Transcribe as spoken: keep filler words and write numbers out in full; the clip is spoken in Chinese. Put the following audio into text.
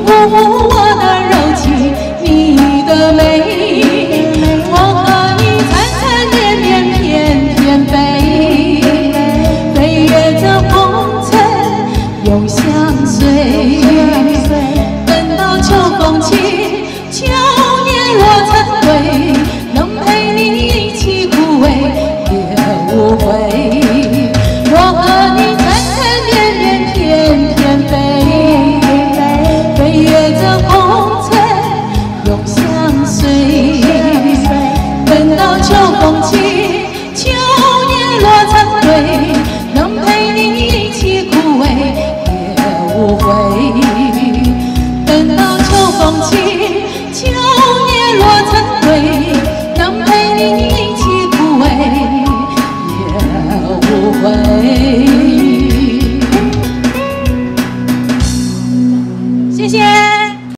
不负我的柔情，你的美。我和你缠缠绵绵，翩翩飞，飞越这红尘永相随。等到秋风起，秋叶落成灰，能陪你一起枯萎也无悔。我和你缠缠绵绵，翩翩飞，飞越这红尘永相随。等到秋风起，秋叶落成灰，能陪你一起枯萎也无悔。